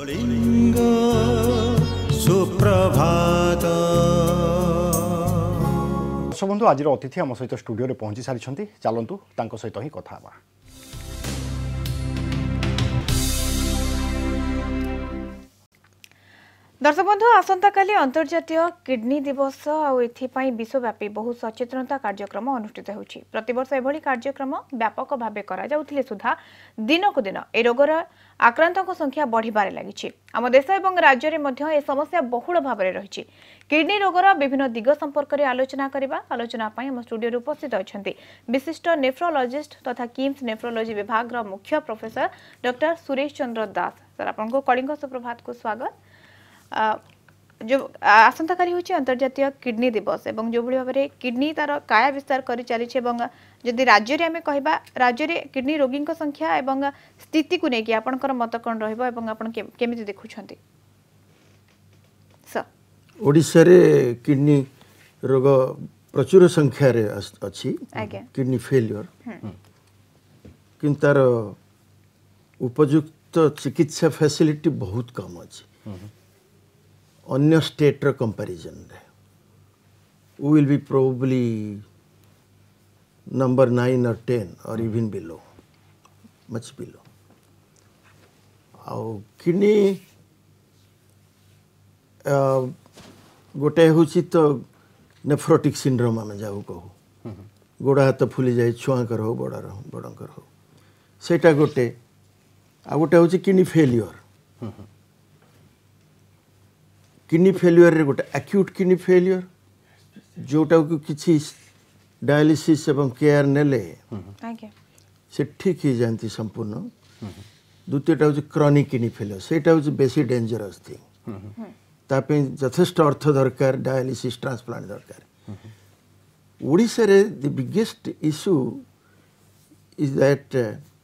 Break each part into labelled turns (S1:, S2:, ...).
S1: कलिंग सुप्रभात। बंधु आज अतिथि आम सहित स्टूडियो रे पहुंची सारी चलतु सहित ही कथा हवा।
S2: दर्शक बंधु आसंता काली अंतर्जातीय किडनी दिवस आउथि विश्वव्यापी बहु सचेतनता कार्यक्रम अनुष्ठित होछि। प्रतिवर्ष एभली कार्यक्रम व्यापक भावे करा जाउथिले सुधा दिनकु दिन ए रोगर आक्रांतक संख्या बढ़िबारे लागिछि। आम देश एवं राज्य रे मध्य ए समस्या बहुल भावे रहिछि। किडनी रोगर विभिन्न दिग संपर्क रे आलोचना पई हम स्टूडियो रे उपस्थित अछंती विशिष्ट नेफ्रोलॉजिस्ट तथा किम्स नेफ्रोलॉजी विभाग रो मुख्य professor doctor Suresh Chandra Das. Sir आपनको कलिंग सुप्रभात को स्वागत। जो आसंता काली होची अंतर्जातीय किडनी दिवस एवं जो भली भाबरे किडनी तार काया विस्तार करि चली छै एवं जदि राज्य रे हमें कहबा राज्य रे किडनी रोगी संख्या एवं स्थिति को नेकी आपनकर मत कोन रहइबो एवं आपन केमिति देखुछंती? सर
S3: ओडिसा रे किडनी रोग प्रचुर संख्या रे अछि। किडनी फेलियर किंतु तार उपयुक्त चिकित्सा फैसिलिटी बहुत कम अछि। अन्य स्टेट रो कंपैरिजन रे we will be probably number 9 or 10 or even below, much below. आउ किडनी गोटे होची तो नेफ्रोटिक सिंड्रोम आम जाऊ कहू, गोड़ हाथ फुली जाए छुआकर हो बड़कर हो सेटा गोटे। आ गोटे होची किडनी फेलियर। किडनी फेलियर रे गोटे एक्यूट किडनी फेलियर जोटा को किसी डायलिसिस एवं केयर नेले से ठीक ही जानती संपूर्ण। द्वितीयटा हूँ क्रॉनिक किडनी फेलियर, सेटा हूँ बेसी डेंजरस थिंग। तापे यथेष्ट अर्थ दरकार, डायलिसिस ट्रांसप्लांट दरकार। ओडिसा रे the biggest issue is that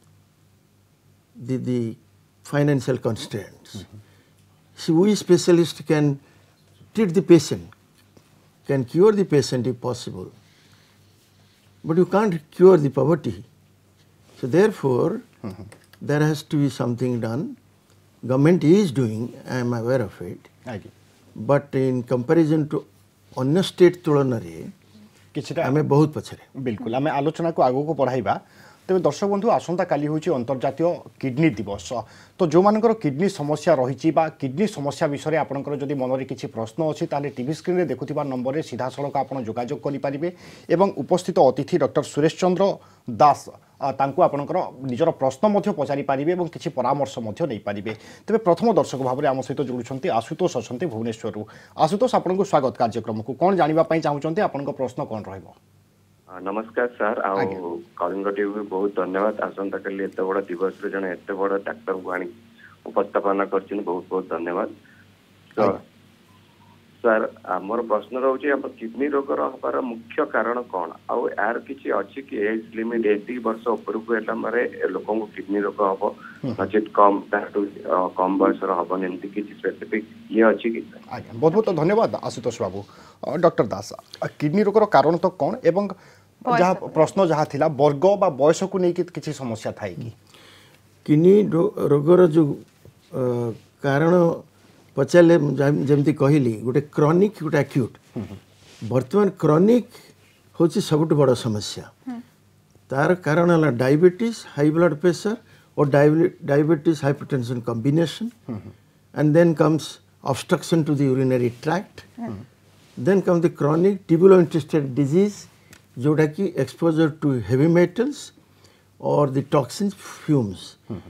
S3: the financial constraints. So we specialists can treat the patient, can cure the patient if possible, but you can't cure the poverty. So therefore, there has to be something done. Government is doing, I am aware of it, but in comparison to अन्य state तुलन आमे बहुत पछरे।
S1: बिल्कुल आमे आलोचना को आगो को बढ़ाइबा। तेज दर्शक बंधु आसंता काली होची अंतर्जातीय किडनी दिवस। तो जो मानकर किडनी समस्या रही किडनी समस्या विषय आपंकर जदि मन में किसी प्रश्न अच्छी ताले टीवी स्क्रीन में देखुवा नंबर में सीधा सड़क आप जोगाजोग करेंगे एवं उपस्थित अतिथि डॉक्टर सुरेश चंद्र दास तांको आपणकर निजर प्रश्न पचारि पारे और किसी परामर्श नहीं पारे। तेज प्रथम दर्शक भाव में आम सहित जोड़ुंट आशुतोष अच्छा भुवनेश्वर। आशुतोष आपको स्वागत कार्यक्रम को कौन जानापी चाहते आपण प्रश्न कौन रहा?
S4: नमस्कार सर कलिंग टीवी बहुत धन्यवाद। आसंता काली एत बड़ दिवस रे जने एत बड़ डाक्टर को आनी उपस्थापना करछिन, बहुत बहुत धन्यवाद सर। आमर प्रश्न रहउछि अब किडनी रोग रहबार मुख्य कारण कोन आउ यार किछि अछि कि एज लिमिट 80 वर्ष ऊपर को एला मारे लोकन को किडनी रोग हबो नचित कम ताटू कम बयस रहबो नेमति किछि स्पेसिफिक ये अछि कि?
S1: बहुत बहुत धन्यवाद आशुतोष बाबू। डॉक्टर दास किडनी रोग कारण तो कोन एवं जहाँ प्रश्न जहाँ थिला वर्ग बा बयस को नहीं किसी समस्या थाई कि?
S3: किडनी रोगर जो कारण पचारे जमती कहली गोटे क्रॉनिक गोटे एक्यूट। बर्तमान क्रॉनिक होची सबुठ बड़ समस्या। तार कारण है डायबिटीज, हाई ब्लड प्रेशर और diabetes hypertension combination and then comes obstruction to the urinary tract, then comes the chronic tubulointestinal disease जोटा कि exposure to heavy metals or the toxins fumes।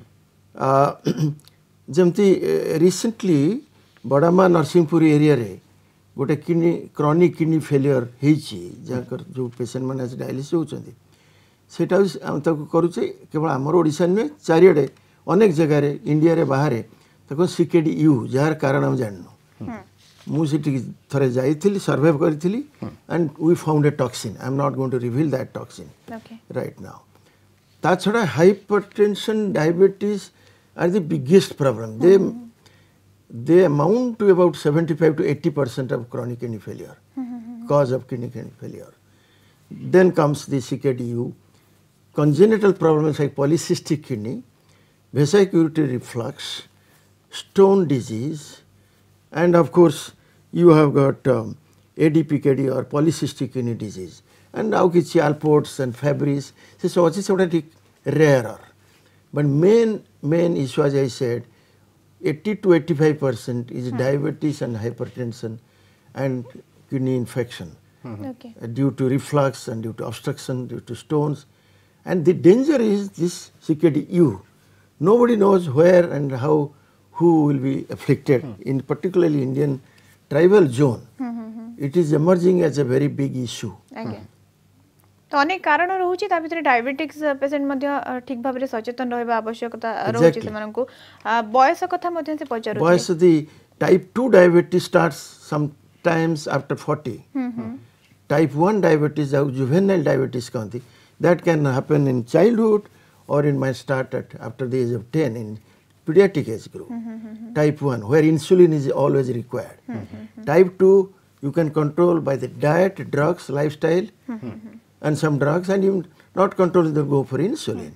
S3: जमती रिसेंटली बड़ामा नरसिंहपुर एरिया रे गोटे kidney chronic kidney failure होईची जहाँ जो patient मैंने डायलिसिस होचंदी सेटा हम ताको करूचे केवल आमर ओडिशा नुहे चारिआडे अनेक जगह रे इंडिया रे बाहर ताको सीकेडी यू जार कारण हम जाननु। मुझे थरे जाइथिली सर्वे करिथिली and we found a toxin. I am not going to reveal that toxin right now. ता छड़ा hypertension diabetes are the biggest problem. they amount to about 75 to 80% of chronic kidney failure, cause of kidney failure. Then comes the CKDU, congenital problems like polycystic kidney, vesicular reflux, stone disease, and of course you have got ADPKD or polycystic kidney disease, and now kichi Alports and Fabry's, so it's rarer. But main issue, as I said, 80 to 85% is diabetes and hypertension and kidney infection
S2: Okay.
S3: due to reflux and due to obstruction, due to stones. And the danger is this CKD-U. Nobody knows where and how, who will be afflicted, in particularly Indian tribal zone. It is emerging as a very big issue.
S2: ଆଜ୍ଞା ତ ଅନେକ କାରଣ ରହୁଛି ତା ଭିତରେ diabetics patient ମଧ୍ୟ ଠିକ ଭାବରେ ସଚେତନ ରହିବା ଆବଶ୍ୟକତା ରହୁଛି
S3: Exactly.
S2: ସେମାନଙ୍କୁ ବୟସ କଥା ମଧ୍ୟ ସେ ପଚାରୁଥିଲେ
S3: Boys, the type 2 diabetes starts sometimes after 40. Type 1 diabetes, juvenile diabetes, that can happen in childhood or it might start after the age of 10 in pediatric age group. Type 1, where insulin is always required. Type 2, you can control by the diet, drugs, lifestyle, and some drugs, and you not control, they go for insulin.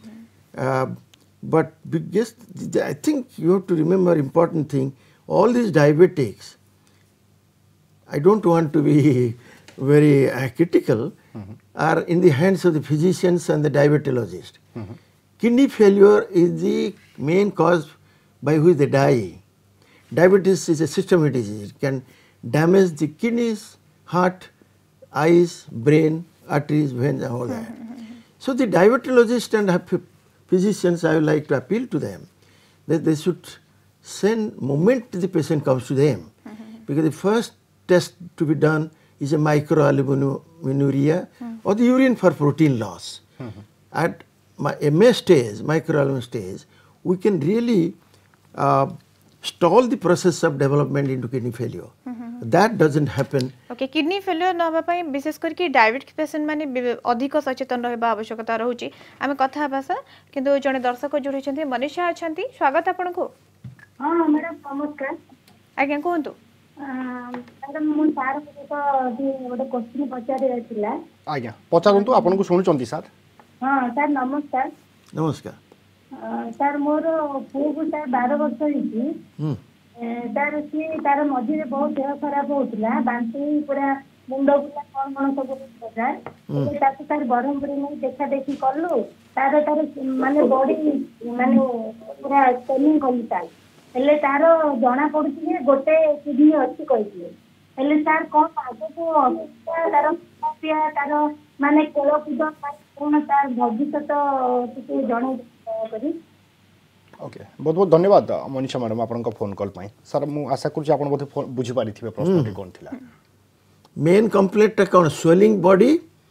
S3: But biggest, I think you have to remember important thing, all these diabetics, I don't want to be very critical, are in the hands of the physicians and the diabetologists. Kidney failure is the main cause by which they die. Diabetes is a systemic disease. It can damage the kidneys, heart, eyes, brain, arteries, veins, and all that. So the diabetologists and physicians, I would like to appeal to them that they should send moment the patient comes to them, because the first test to be done is a microalbuminuria or the urine for protein loss. At MA stage, microalbumin stage, we can really stall the process of development into kidney failure. That doesn't happen.
S2: Okay kidney failure नहबा पई विशेष करके diabetic patient माने अधिक सचेतन रहबा आवश्यकता रहउची आमे कथा हबा सर किंतु जने दर्शक जोड़ी छथि मनीषा अछंती स्वागत आपन को
S5: हाँ मैडम नमस्कार
S2: आज्ञा कोहंतु
S5: मैडम मु सार को गोटे क्वेश्चन पचारि आइतिला
S1: आज्ञा पचारंतु आपन को सुनुचंती सर
S5: हाँ सर नमस्कार
S3: Namaskar.
S5: सर मोर पुओ को सर 12 वर्ष होइछि तार सी तार मझिरे बहुत देह खराब होउतिला बांती पूरा मुंड बुला कोन सब सर ताको तार बरहमपुर में देखा देखी करलु तार माने बॉडी माने पूरा स्कैनिंग कलिताल हेले तार जना पडुछि जे गोटे किडनी अछि कहिथिले हेले सर कोन आगे को अवस्था तार पिया तार माने केलो कुद कोन तार भविष्यत टिके जणे करी
S1: ओके बहुत बहुत धन्यवाद मनीषा मैडम आपन फोन कॉल पाई सर मु आशा करूची आपन बोधे बुझी पारिथिबे प्रश्न कोन थिला
S3: मेन कंप्लेंट कौन स्वेलिंग बॉडी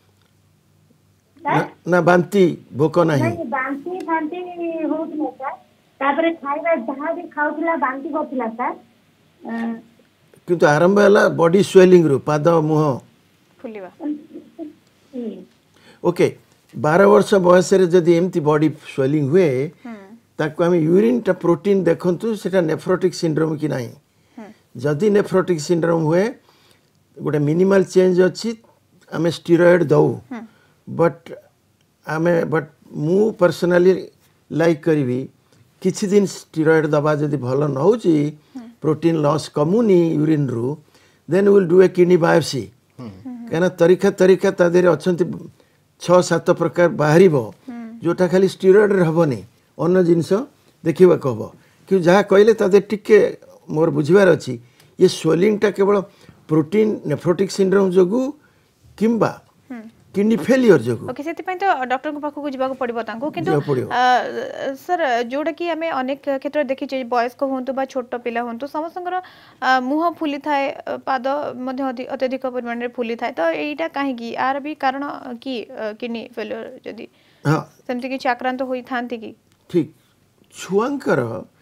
S3: ना बांती भोक नहीं
S5: नहीं बांती फांती होउतिला सर तापरे खाइबा जहा भी खाउतिला बांती करतिला सर
S3: किंतु आरंभ है बॉडी स्वेलिंग रू पाद मुह
S2: फुलिवा
S3: ओके 12 वर्ष बयस जदि एमती बॉडी स्वेलिंग हुए ताको आम यूरिन टा प्रोटीन देखंतु सेटा नेफ्रोटिक सिंड्रोम कि नहीं जदि नेफ्रोटिक सिंड्रोम हुए गोटे मिनिमल चेंज अच्छी आम स्टेरॉइड दऊ बट मु पर्सनली लाइक करी किछि दिन स्टेरॉइड दबा जदि भल न होची प्रोटीन लॉस कमुनी यूरिन रु then will do a kidney biopsy कहना तरीका ता देरे अछंती 6-7 प्रकार बाहर जोटा खाली स्टेरॉइड रहबनी अन्य जिनस देखा कह कि जहाँ कहले तादे टिके मोर बुझार अच्छी ये स्वेलिंग टा केवल प्रोटीन नेफ्रोटिक सिंड्रोम जोगु किंबा किडनी फेलियर जोगु
S2: ओके सेति पई तो डॉक्टर को पाखु जिबा को पड़िबो तांको किंतु
S3: जिबा पड़िबो।
S2: सर जोडा कि हमें अनेक क्षेत्र देखि छै वयस्क होंतु बा छोट पिला होंतु समस्तंकर मुह फुली थाए पाद मध्ये अत्यधिक परिमाण रे फुली थाए तो एटा काहे की आर भी कारण की किडनी फेलियर जदी
S3: हाँ
S2: सेमति कि आक्रांत होई थांती की
S3: ठीक छुआंकर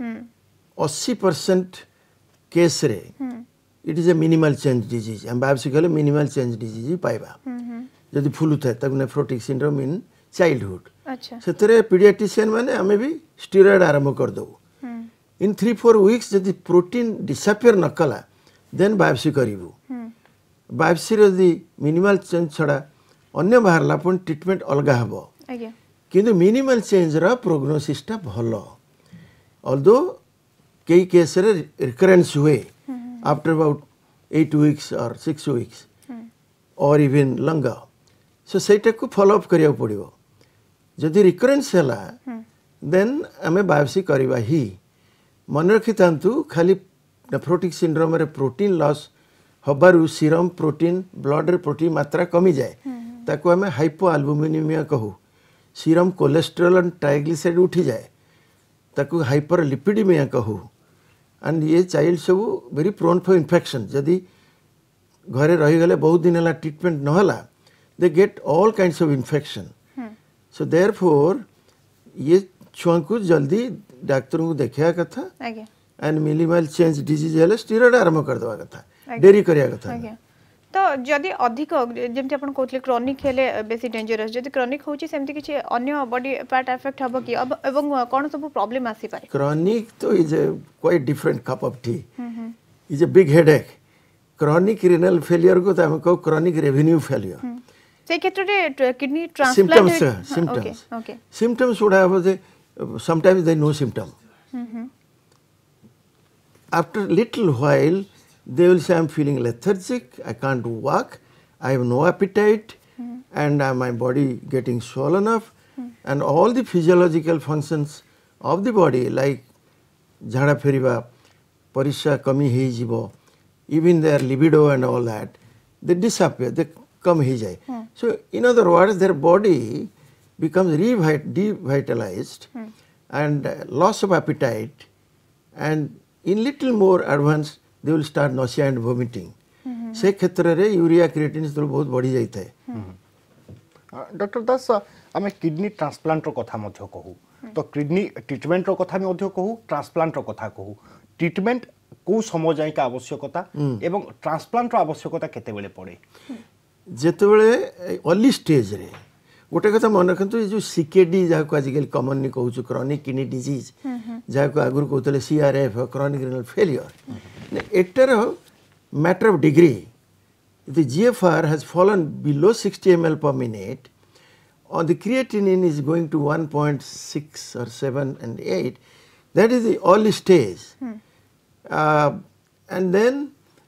S3: 80% केस रे it is a minimal change disease हम बायोप्सी कले मिनिमल चेंज डिजीज पाइबा जदि फुलु थाए ताकु नेफ्रोटिक सिंड्रोम इन चाइल्डहुड
S2: अच्छा
S3: सेतरे पीडियाट्रिशियन माने हमें भी स्टेरॉइड आरंभ कर दो इन 3-4 वीक्स जदि प्रोटीन डिसअपियर न कला देन बायोप्सी करिवु बायोप्सी रे जदि मिनिमल चेंज छडा अन्य बाहरला पण ट्रीटमेंट अलगा हबो
S2: आज्ञा
S3: किंतु मिनिमल चेंज रा प्रोग्नोसिस टा भलो ऑल्दो कई केस रे रिकरेंस हुए after about 8 weeks or 6 weeks or even longer. So सेटा को फॉलो अप करिया पड़िबो जदि रिकरेंस हैला देन हमें बायोप्सी करबा ही मन रखि तांतु खाली नेफ्रोटिक सिंड्रोम रे प्रोटीन लॉस हबारु सीरम प्रोटीन ब्लड रे प्रोटीन मात्रा कमी जाए ताको हमें हाइपोअल्बुमिनिमिया कहू सीरम कोलेस्ट्रॉल एंड ट्राइग्लिसराइड उठी जाए ताको हाइपरलिपिडेमिया कहू एंड ये चाइल्ड सब वेरी प्रोन फॉर इन्फेक्शन जदि घरे रही गले बहुत दिन है ट्रीटमेंट नहला they get all kinds of infection so therefore ये छुआ को जल्दी डॉक्टर को देखा कथा एंड मिनिमल चेंज डिजीज है स्टेरॉइड आरंभ कर देवा कथा डेरी करिया कथा
S2: तो जदि अधिक जेमति अपन कहतले क्रॉनिक हेले बेसी डेंजरस जदि क्रॉनिक होची सेमति किछि अन्य बॉडी पार्ट अफेक्ट हबो कि अब एवं कोन सब प्रॉब्लम आसी पारे
S3: क्रॉनिक तो is a quite different cup of tea is a big headache chronic renal failure को तो हम कहो क्रॉनिक रेवेन्यू फेलियर
S2: से क्षेत्र रे kidney transplant
S3: symptoms okay symptoms would have the sometimes they no symptom after little while they will say I'm feeling lethargic, I can't walk, I have no appetite and my body getting swollen up and all the physiological functions of the body like jhada feriba parisha kami hei jibo even their libido and all that they disappear, they come hei jai so in other words their body becomes devitalized and loss of appetite and in little more advanced they will start nausea and vomiting से क्षेत्र रे urea creatine तो बहुत बढ़ी जाता है
S1: doctor दास आम kidney transplant कथा मध्य कहू तो किडनी ट्रीटमेंट कथा भी मध्य कहू ट्रांसप्लांट कथा कहू ट्रीटमेंट को समय जाय का आवश्यकता एवं ट्रांसप्लांट आवश्यकता केते बेले पड़े
S3: जेते बेले अर्ली स्टेज रे गोटे कथा मन रखंतु ये जो सीकेडी जा को आजिकल कॉमनली कहू क्रॉनिक किडनी डिजीज जा को आगुर कहतले सीआरएफ क्रॉनिक रिनल फेलियर एटर matter of degree. If the GFR has fallen below 60 ml per minute, or the creatinine is going to 1.6 or 7 and 8, that is the early stage. And then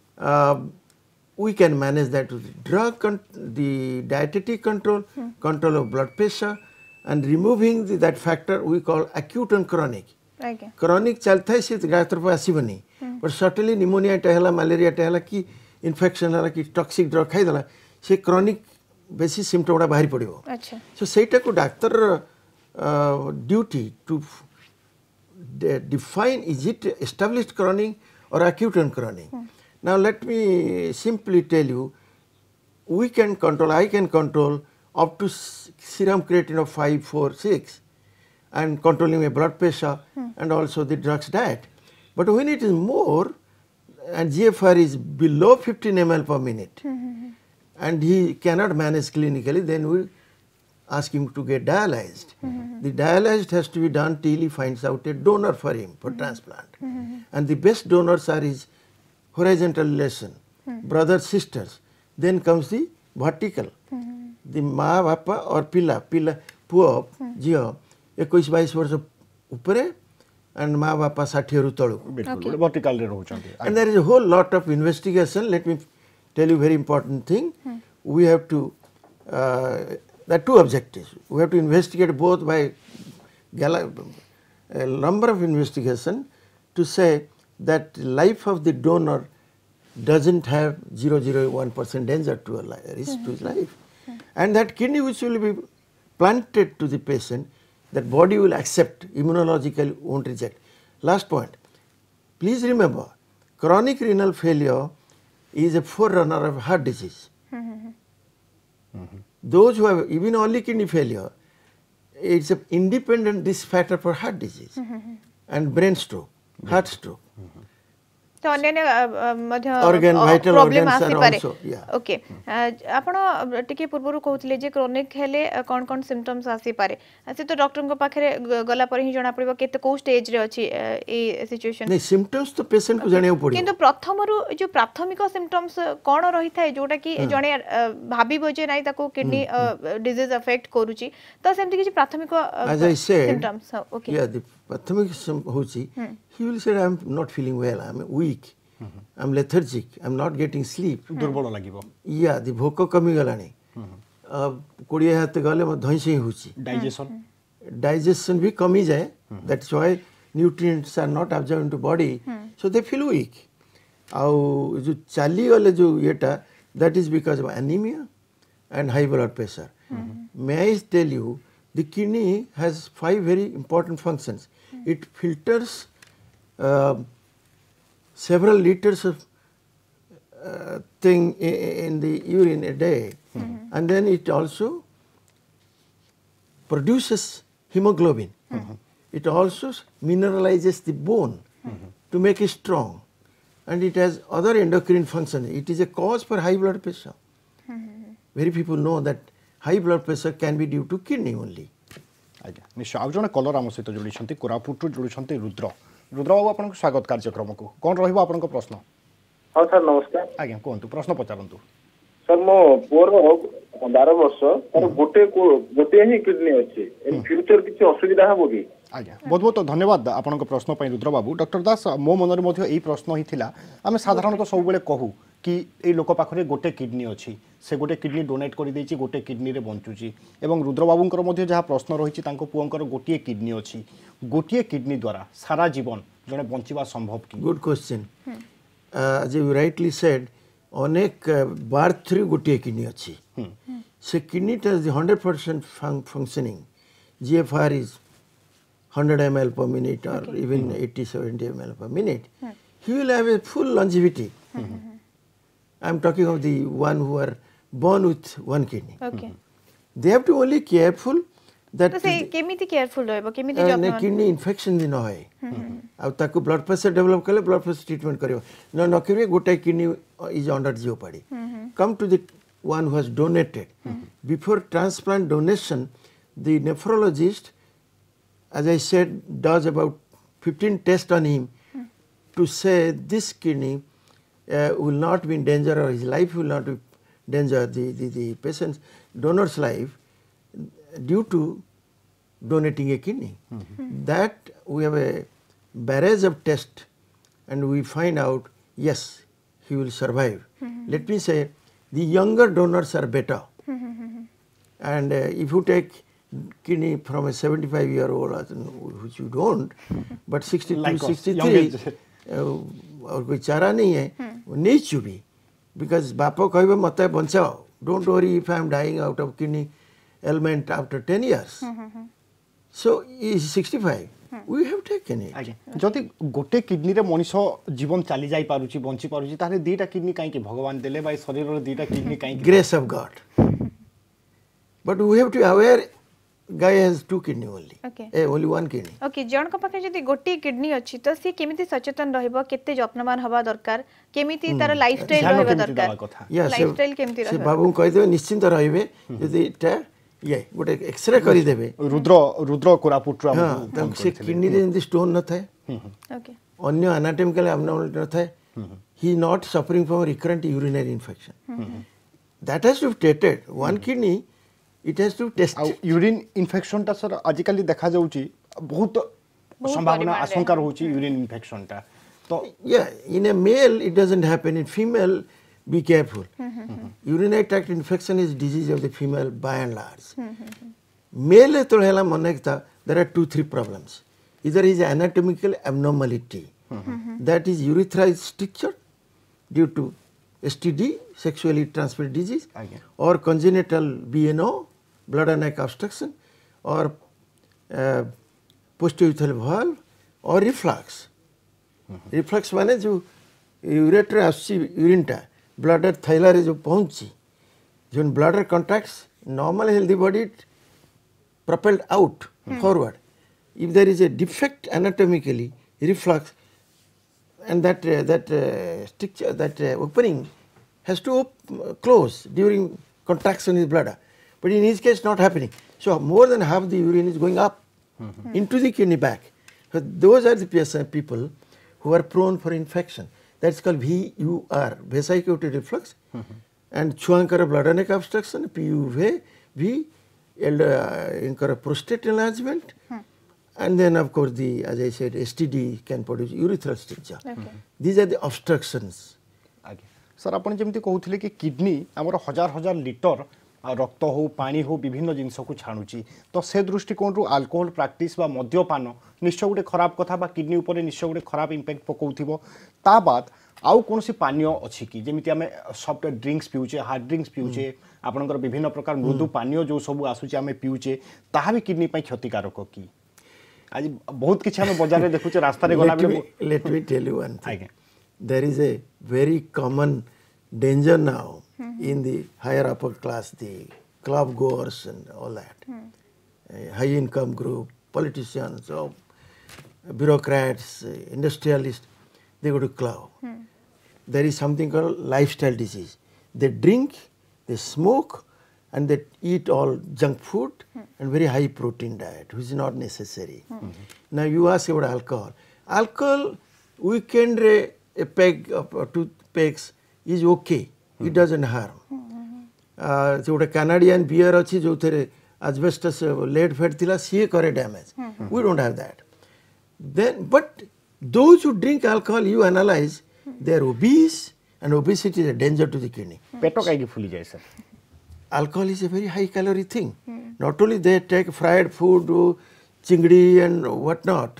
S3: we can manage that with drug, the dietetic control, control of blood pressure, and removing that factor we call acute and chronic. Chronic चलता है सिर्फ गायत्र पर आसीबनी पर certainly pneumonia टहला malaria टहला कि infection हला कि टॉक्सिक ड्रग खाई दला से chronic बेसी सिम्पटम उडा बाहरी पड़िबो अच्छा सो सेटा को doctor duty to define is it established chronic or acute and chronic. Now let me simply tell you we can control I can control up to serum creatinine of 5, 4, 6 and controlling my blood pressure and also the drugs diet. But when it is more and GFR is below 15 ml per minute and he cannot manage clinically, then we ask him to get dialyzed. The dialyzed has to be done till he finds out a donor for him for transplant. And the best donors are his horizontal relation, brothers, sisters. Then comes the vertical. The माँ बापा और पिला पुओ झियो 21-22 वर्ष ऊपर and माँ बापा 60 रु तळु
S1: vertical रे रहउछन्ती.
S3: And there is a whole lot of investigation. Let me tell you very important thing. We have to there are two objectives. We have to investigate both by a number of investigation to say that life of the donor doesn't have 0.01% danger to a risk to his life. And that kidney which will be planted to the patient, that body will accept, immunological won't reject. Last point, please remember, chronic renal failure is a forerunner of heart disease. Those who have even early kidney failure, it's an independent risk factor for heart disease and brain stroke, heart stroke.
S2: तो अन्य मध्य
S3: organ vital
S2: problem
S3: organs
S2: आसी
S3: are
S2: पारे
S3: also, yeah.
S2: Okay आपण टिके पूर्वरु कहउतले जे chronic हेले कोन कोन symptoms आसी पारे से तो डॉक्टर को पाखरे गला पर ही जणा पड़िबो केते को स्टेज रे अछि ए सिचुएशन
S3: नहीं सिम्पटम्स तो पेशेंट को जानियो पड़िबो
S2: किंतु प्रथमरु जो प्राथमिक सिम्पटम्स कोन रही थाए जोटा कि जणे भाबीबो जे नाही ताको किडनी डिजीज अफेक्ट करूची तो सेमति कि प्राथमिक सिम्पटम्स ओके
S3: या प्राथमिक होची he will say, I'm not feeling well, I'm weak, I'm lethargic, I'm not getting sleep.
S1: दुर्बल লাগিব
S3: Yeah, the भोक कमी गलानी 20 हाथ गले म धइसै हुची
S1: डाइजेशन
S3: digestion भी कमी जाए. That's why nutrients are not absorbed into body, so they feel weak. और जो चाली गले जो येटा, that is because of anemia and high blood pressure. May I tell you, the kidney has 5 very important functions. It filters several liters of thing in the urine a day, and then it also produces hemoglobin. It also mineralizes the bone to make it strong, and it has other endocrine functions. It is a cause for high blood pressure. Very people know that high blood pressure can be due to kidney only.
S1: आज्ञा निश्चय आउ जने colour आम सहित जोड़ी कोरापुट जोड़ी रुद्र रुद्र बाबू आपन स्वागत कार्यक्रम को कौन रहिबो आपन प्रश्न
S6: हाँ सर नमस्कार
S1: आज्ञा कहतु प्रश्न पचारंतु
S6: सर मो पुअर 12 वर्ष तार गोटे ही किडनी अच्छी इन फ्यूचर किसी असुविधा हबो कि
S1: आज्ञा बहुत बहुत धन्यवाद आपन प्रश्न पई रुद्र बाबू डॉक्टर दास मो मन रे मध्ये एई प्रश्न ही थिला आमे साधारणतः सब बेले कहू कि ए लोक पाखरे गोटे किडनी अछि से गोटे किडनी डोनेट कर देछि गोटे किडनी रे बंचुची एवं रुद्र बाबूंकर मध्ये जहा प्रश्न रहिछि तांको पुअंकर गोटे किडनी अछि गोटे किडनी द्वारा सारा जीवन जने बंचिबा संभव कि
S3: Good question. As you rightly said, अनेक बार्थ थ्रू गोटे किडनी अच्छी से kidney has the 100% functioning. GFR is 100 ml per minute or even 80-70 ml per minute. He will have a full longevity. I am talking of the one who are born with one kidney.
S2: Okay
S3: They have to only careful that
S2: तो से केमिति careful रहबो केमिति जत्न
S3: kidney infection भी न होए आ ताको ब्लड प्रेशर डेवलप कले ब्लड प्रेशर ट्रीटमेंट करियो न करियो गोटे kidney is under jeopardy come to the one who has donated before transplant donation the nephrologist as I said does about 15 tests on him to say this kidney will not be in danger or his life will not be in danger the patient's donor's life due to donating a kidney. That we have a barrage of tests and we find out yes he will survive. Let me say the younger donors are better and if you take kidney from a 75-year-old which you don't but 62
S1: Like us,
S3: 63 और कोई चारा नहीं है वो नहीं चुभी because बापो कहबे मते बचाओ don't worry if I am dying out of kidney ailment after 10 years. So he is 65. We have taken it.
S1: आज्ञा जदि गोटे किडनी रे मनीष जीवन चली जाई पारुची बंची पारुची तारे दीटा किडनी काई के भगवान देले बाय शरीर रे दीटा किडनी काई
S3: Grace of God. But we have to be aware guy has 2 kidney only.
S2: Okay.
S3: Only 1 kidney.
S2: Okay जण को पाखे जदी गोटी किडनी अछि तो सी केमिति सचेतन रहबो केते जत्नवान हवा दरकार केमिति तार लाइफस्टाइल
S1: ध्यान
S2: रहबा
S1: केमिति देबा
S2: दरकार
S1: कथा
S3: Yeah,
S2: लाइफस्टाइल केमिति
S3: से
S2: रहबा
S3: बाबू कह दे निश्चिंत रहिबे यदि एटा ये गोटे एक्सरे करि देबे
S1: रुद्र कोरापुट रा
S3: हां तब से किडनी रे जंदी स्टोन न थाए
S2: ओके
S3: अन्य एनाटॉमिकल abnormality न थाए he is not suffering from recurrent urinary infection. That has to be treated. One kidney it has to test.
S1: आ यूरिन इन्फेक्शन ता सर आजिकली देखा जाउची बहुत संभावना आशंका रहउची यूरिन इन्फेक्शन ता तो
S3: Yeah, in a male it doesn't happen. In female, be careful. Urinary tract infection is disease of the female by and large. Male to hela monekta there are 2-3 problems. Either is anatomical abnormality, that is urethra is stricture due to STD, sexually transmitted disease,
S1: Okay.
S3: or congenital BNO, blood and neck obstruction, or posturethral valve, or reflux. Reflux माने जो ureter आसी urine टा bladder थैला रे जो पहुंची जो bladder contracts normal healthy body propelled out forward. If there is a defect anatomically reflux and that stricture that opening has to close during contraction in bladder, but in his case not happening. So more than half the urine is going up into the kidney back. So those are the people who are prone for infection. That's called VUR, vesicular reflux, and Chuankara bladder neck obstruction, PUV, V, prostate enlargement, And then of course as I said, STD can produce urethral stricture. These are the obstructions.
S1: आगे sir आपण जेमती कहउथिले कि kidney हमर हजार हजार litre रक्त हो पानी हो विभिन्न जिनस को छाणुची तो से दृष्टिकोण रु अल्कोहल प्रैक्टिस बा मद्यपान निश्चय गोटे खराब कथा बा किडनी ऊपर निश्चय गोटे खराब इंपैक्ट पकाउथिबो ता बाद आउ कोनसी पानीय अछि कि जेमिति हमें सॉफ्ट ड्रिंक्स पिउचे हार्ड ड्रिंक्स पिउचे आपनकर विभिन्न प्रकार मृदु पानीय जो सब आसुचे हमें पिउचे ताहा भी किडनी पई क्षतिकारक की आज बहुत किछ हमें बाजार रे देखुचे रास्ता रे गला
S3: Let me tell you one thing. There is a very common danger now in the higher upper class, the club goers and all that. High income group, politicians, bureaucrats, industrialists, they go to club. There is something called lifestyle disease. They drink, they smoke, and they eat all junk food and very high protein diet, which is not necessary. Now you ask about alcohol. Alcohol, weekend a peg or two pegs is okay. It doesn't harm. जो Canadian beer अच्छी जो थे asbestos lead fat थिला सी करे damage. We don't have that. Then, but those who drink alcohol, you analyze, they are obese, and obesity is a danger to the kidney.
S1: पेटो काई की फुली जाए sir
S3: Alcohol is a very high calorie thing. Not only they take fried food, chingdi and what not,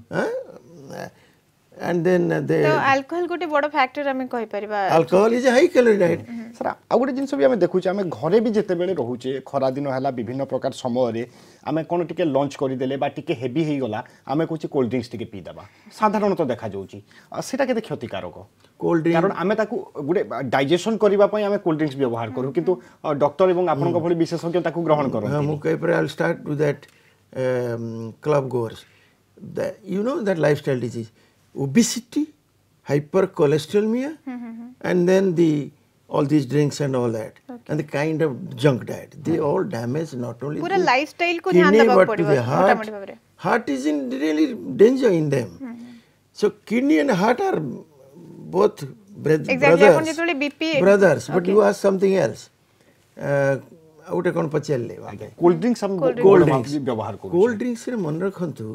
S3: and then they.
S2: तो alcohol गोटे बड़ factor हमें कहि परिबा
S3: Alcohol is a high calorie diet.
S1: सर आ गोटे जिनस भी हमें देखुचे हमें घरे भी जेते बेले रहुचे खरा दिन हला विभिन्न प्रकार समय रे हमें कोन टिके लंच करि देले बा टिके हेवी हे गला हमें कुछ कोल्ड ड्रिंक्स टिके पी दबा साधारणतः देखा जाउची सेटा केते क्षतिकारक
S3: Cold drink.
S1: कारण हमें ताकू गुडे डाइजेशन करिबा पई हमें कोल्ड ड्रिंक्स व्यवहार करू किंतु डॉक्टर एवं आपन को भली विशेषज्ञ ताकू ग्रहण करू
S3: हाँ मुझे पर I'll start with that club goers. You know that lifestyle disease, obesity, hypercholesterolemia, and then all these drinks and all that, and the kind of junk diet. They all damage not only
S2: पूरा
S3: the
S2: lifestyle को ध्यान
S3: kidney
S2: देबा
S3: but to
S2: पड़िबो
S3: the heart. Heart is in really danger in them. So kidney and heart are both
S2: Exactly,
S3: brothers.
S2: Upon जेतोले BP
S3: Brothers, but you ask something else. आउटे कौन पचारे
S1: cold drinks हम
S3: cold drinks
S1: व्यवहार करू
S3: cold drinks रे मन रखंतु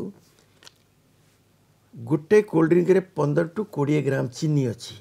S3: गुटे cold drink रे 15 to 20 ग्राम चीनी अछि.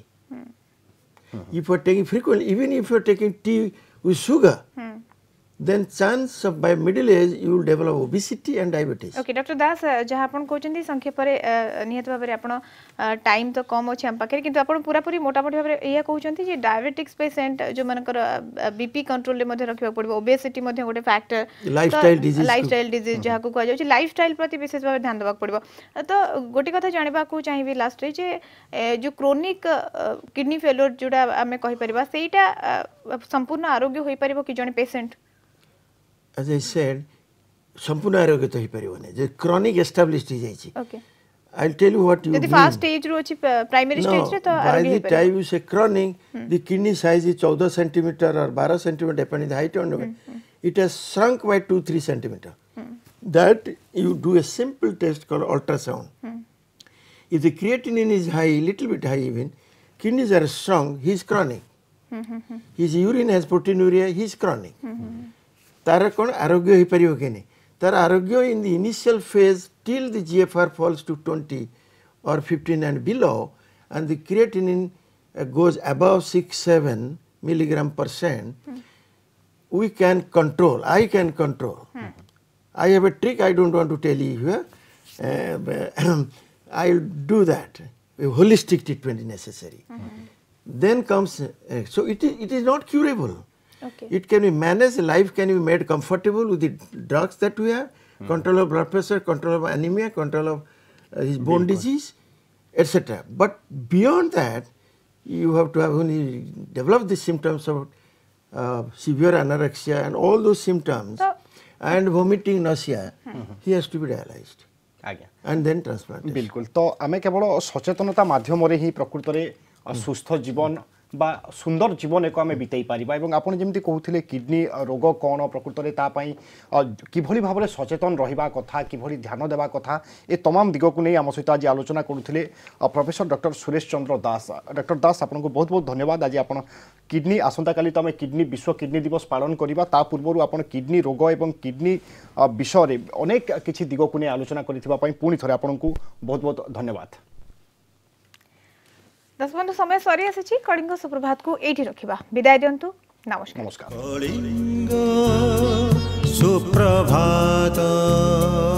S3: If you are taking frequently, even if you are taking tea with sugar, then chance of by middle age you will develop obesity and diabetes.
S2: Okay doctor Das जहाँ आपण कहते संक्षेप निहत भाव में आपण टाइम तो कम अच्छे आम पाखे किंतु आपण पूरा पूरी मोटामोटी भाव में या कहते जे डायबिटिक्स पेशेंट जो मानकर बीपी कंट्रोल में रखा पड़ो ओबेसिटी गोटे फैक्टर लाइफस्टाइल डिजीज जहाँ को कह जाए लाइफस्टाइल प्रति विशेष भाव ध्यान देवाक पड़ो तो गोटे कथा जानवा चाहिए लास्ट जे जो क्रोनिक किडनी फेल्योर जोड़ा आम कहीपर सेटा संपूर्ण आरोग्य हो पार कि जड़े पेशेंट
S3: As I said, संपूर्ण आरोग्य तो ही परिवने जो chronic established ही जाइए.
S2: Okay.
S3: I'll tell you what you
S2: यदि फर्स्ट स्टेज रो अछि प्राइमरी स्टेज रे तो
S3: by the time you say chronic, the kidney size is 14 centimeter or 12 centimeter depending the height on it. It has shrunk by 2-3 centimeter. That you do a simple test called ultrasound. If the creatinine is high, little bit high even, kidneys are strong, he is chronic. His urine has proteinuria, he is chronic. तार कौन आरोग्य ही परियो के नहीं तार आरोग्य in the initial phase till the GFR falls to 20 or 15 and below and the creatinine goes above 6-7 mg/%, we can control. I can control. I have a trick I don't want to tell you here. I'll do that. A holistic treatment is necessary. Then comes so it is not curable.
S2: Okay.
S3: It can be managed, life can be made comfortable with the drugs that we have, control of blood pressure, control of anemia, control of his bone disease, etc. But beyond that, you have to have when you develop the symptoms of severe anorexia and all those symptoms and vomiting, nausea, he has to be dialyzed.
S1: आज्ञा
S3: And then transplantation.
S1: बिल्कुल तो आमे केवल सचेतनता माध्यम रे ही प्रकृत रे सुस्थ जीवन बा सुंदर जीवन एक आम बीतई पारिबा एवं आपण जेमती कहूथिले किडनी रोग कौन प्रकृत में तापाई किभली भाव में सचेतन रहिबा कथा किभली ध्यान देवा कथा ए तमाम दिग को नहीं आम सहित आज आलोचना करुथिले professor doctor Suresh Chandra Das. Doctor Das आपको बहुत बहुत धन्यवाद। आज आप किडनी आसंता काली तो आम किडनी विश्व किडनी दिवस पालन करबा ता पूर्व आप किडनी रोग एवं किडनी विषय अनेक किछि दिग को नहीं आलोचना करिथिबा पई पुणी थरे आपको बहुत बहुत धन्यवाद।
S2: दस बंधु समय सरी आसी कलिंग सुप्रभात को एठी रखिबा विदाय दियंतु नमस्कार।
S1: नमस्कार।
S7: कलिंग सुप्रभात।